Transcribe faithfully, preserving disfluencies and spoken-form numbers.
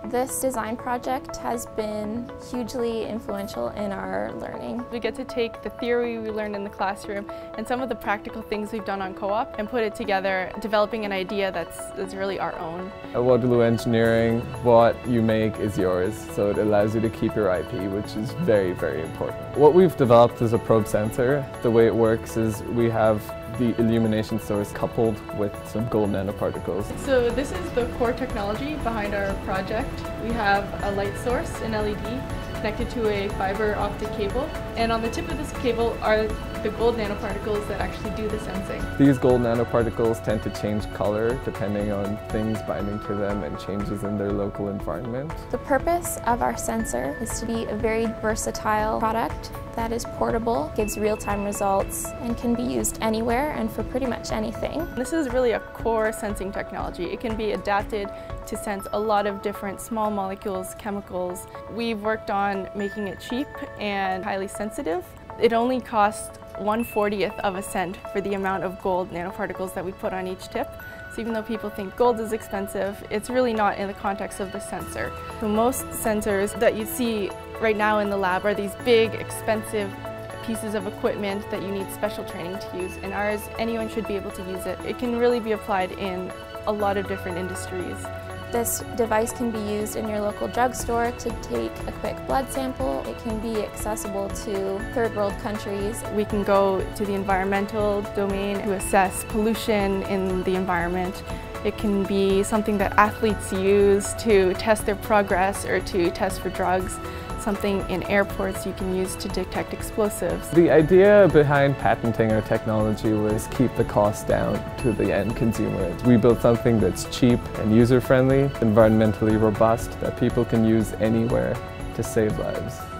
This design project has been hugely influential in our learning. We get to take the theory we learned in the classroom and some of the practical things we've done on co-op and put it together, developing an idea that's, that's really our own. At Waterloo Engineering, what you make is yours, so it allows you to keep your I P, which is very, very important. What we've developed is a probe sensor. The way it works is we have the illumination source coupled with some gold nanoparticles. So this is the core technology behind our project. We have a light source, an L E D, connected to a fiber optic cable, and on the tip of this cable are the gold nanoparticles that actually do the sensing. These gold nanoparticles tend to change color depending on things binding to them and changes in their local environment. The purpose of our sensor is to be a very versatile product that is portable, gives real-time results, and can be used anywhere and for pretty much anything. This is really a core sensing technology. It can be adapted to sense a lot of different small molecules, chemicals. We've worked on making it cheap and highly sensitive. It only costs one fortieth of a cent for the amount of gold nanoparticles that we put on each tip. So even though people think gold is expensive, it's really not in the context of the sensor. So most sensors that you see right now in the lab are these big, expensive pieces of equipment that you need special training to use. In ours, anyone should be able to use it. It can really be applied in a lot of different industries. This device can be used in your local drugstore to take a quick blood sample. It can be accessible to third world countries. We can go to the environmental domain to assess pollution in the environment. It can be something that athletes use to test their progress or to test for drugs. Something in airports you can use to detect explosives. The idea behind patenting our technology was keep the cost down to the end consumer. We built something that's cheap and user-friendly, environmentally robust, that people can use anywhere to save lives.